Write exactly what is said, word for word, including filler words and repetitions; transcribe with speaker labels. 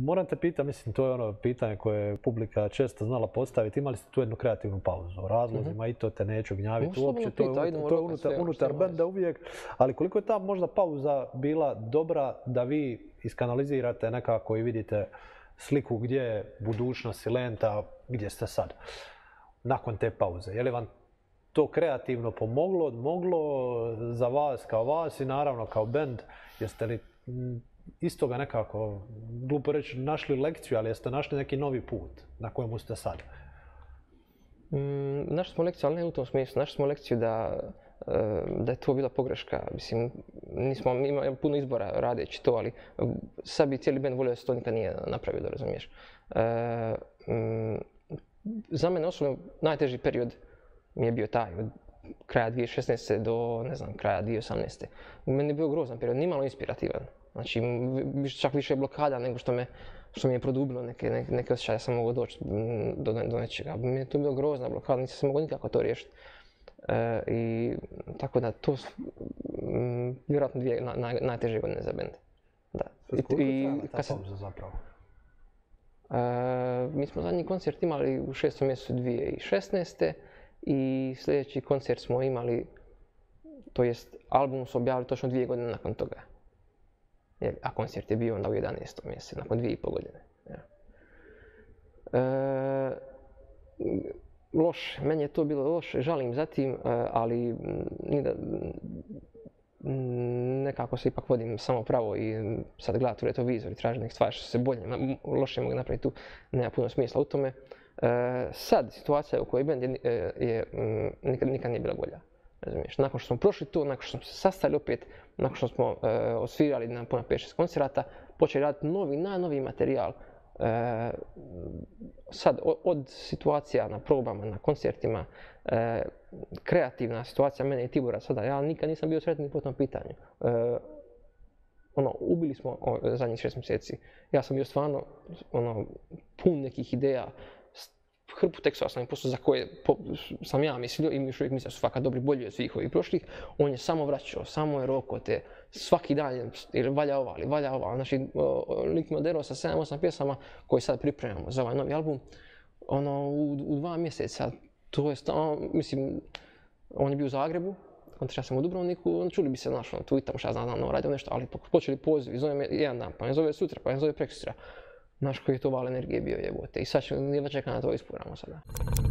Speaker 1: moram te pitati, mislim, to je ono pitanje koje je publika često znala postaviti. Imali ste tu jednu kreativnu pauzu o razlozima i to te neću gnjaviti uopće. To je unutar, unutar benda uvijek. Ali koliko je ta možda pauza bila dobra da vi iskanalizirate nekako i vidite sliku gdje je budućnost Silenta, gdje ste sad, nakon te pauze? Je li vam to kreativno pomoglo, moglo za vas kao vas i naravno kao bend? Jeste li iz toga nekako, glupo reći, našli lekciju, ali jeste našli neki novi put na kojemu ste sad?
Speaker 2: Mm, našli smo lekciju, ali ne u tom smislu. Našli smo lekciju da, da je to bila pogreška. Mislim, nismo imali puno izbora radeći to, ali sad bi cijeli bend volio da se to nikad nije napravio, da razumiješ. E, mm, za mene osobno najteži period mi je bio taj, od kraja dvije tisuće šesnaeste do, ne znam, kraja dvije tisuće osamnaeste. Meni je bio grozan period, nimalo inspirativan. Znači, čak više blokada nego što me, što mi je produbilo neke, neke, neke osjećaje da sam mogao doći do, do nečega. Meni je to bila grozna blokada, nisam se mogao nikako to riješiti. E, I tako da, to su m, vjerojatno dvije na, na, najteže godine za bend. Da.
Speaker 1: I, koliko je trajala ta pauza zapravo?
Speaker 2: E, mi smo zadnji koncert imali u šestom mjesecu dvije tisuće šesnaeste. I sljedeći koncert smo imali, to jest album su objavili točno dvije godine nakon toga. A koncert je bio onda u jedanaestom mjesecu, nakon dvije i pol godine. Ja. E, loše, meni je to bilo loše, žalim za tim, ali nekako se ipak vodim samo pravo i sad gledati u retrovizor i tražim neke stvari što se bolje, loše mogu napraviti tu, nema puno smisla u tome. E, sad, situacija u kojoj bend je, je, m, nikad, nikad nije bila bolja. Razumiješ? Nakon što smo prošli to, nakon što smo se sastali opet, nakon što smo e, osvirali na puno pet šest koncerata, počeli raditi novi, najnoviji materijal. E, sad, od, od situacija na probama, na koncertima, e, kreativna situacija mene i Tibora sada, ja nikad nisam bio sretni po tom pitanju. E, ono, ubili smo o, zadnjih šest mjeseci. Ja sam bio stvarno ono, pun nekih ideja, hrpu tekstova sam im poslao za koje po, sam ja mislio i mi još uvijek mislio da su fakat dobri, bolji od svih ovih prošlih. On je samo vraćao, samo je roko te, svaki dan je valja ova, ali valja ova. Znači, lik me oderao sa sedam osam pjesama koje sad pripremamo za ovaj novi album. Ono, u, u dva mjeseca, to je stvarno, mislim, on je bio u Zagrebu, kontra sam u Dubrovniku, čuli bi se našo, tweetamo šta znam, znam, radio nešto, ali počeli pozivi, zove me jedan dan, pa me zove sutra, pa me zove prekosutra. Znaš koji je to val energije bio jebote i sad ćemo jedva čekati na to ispuramo sada.